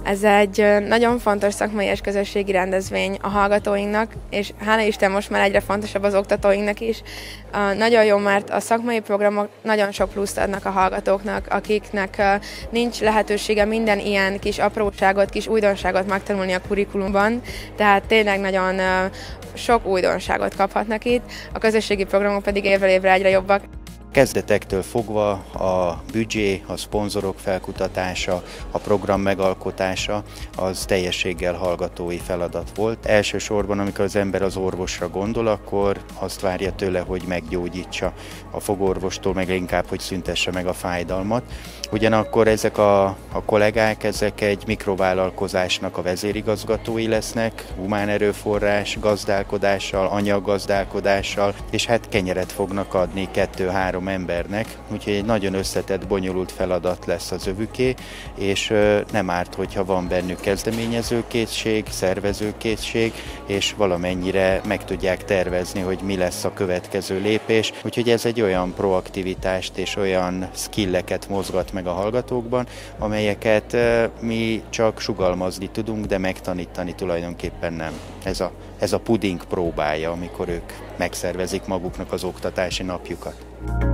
Ez egy nagyon fontos szakmai és közösségi rendezvény a hallgatóinknak, és hála Isten most már egyre fontosabb az oktatóinknak is. Nagyon jó, mert a szakmai programok nagyon sok pluszt adnak a hallgatóknak, akiknek nincs lehetősége minden ilyen kis apróságot, kis újdonságot megtanulni a kurikulumban, tehát tényleg nagyon sok újdonságot kaphatnak itt, a közösségi programok pedig évről évre egyre jobbak. Kezdetektől fogva a büdzsé, a szponzorok felkutatása, a program megalkotása az teljességgel hallgatói feladat volt. Elsősorban, amikor az ember az orvosra gondol, akkor azt várja tőle, hogy meggyógyítsa, a fogorvostól meg inkább, hogy szüntesse meg a fájdalmat. Ugyanakkor ezek a kollégák, ezek egy mikrovállalkozásnak a vezérigazgatói lesznek, humán erőforrás gazdálkodással, anyaggazdálkodással, és hát kenyeret fognak adni 2-3 embernek, úgyhogy egy nagyon összetett, bonyolult feladat lesz az övüké, és nem árt, hogyha van bennük kezdeményezőkészség, szervezőkészség, és valamennyire meg tudják tervezni, hogy mi lesz a következő lépés. Úgyhogy ez egy olyan proaktivitást és olyan skilleket mozgat meg a hallgatókban, amelyeket mi csak sugalmazni tudunk, de megtanítani tulajdonképpen nem. Ez a puding próbája, amikor ők megszervezik maguknak az oktatási napjukat.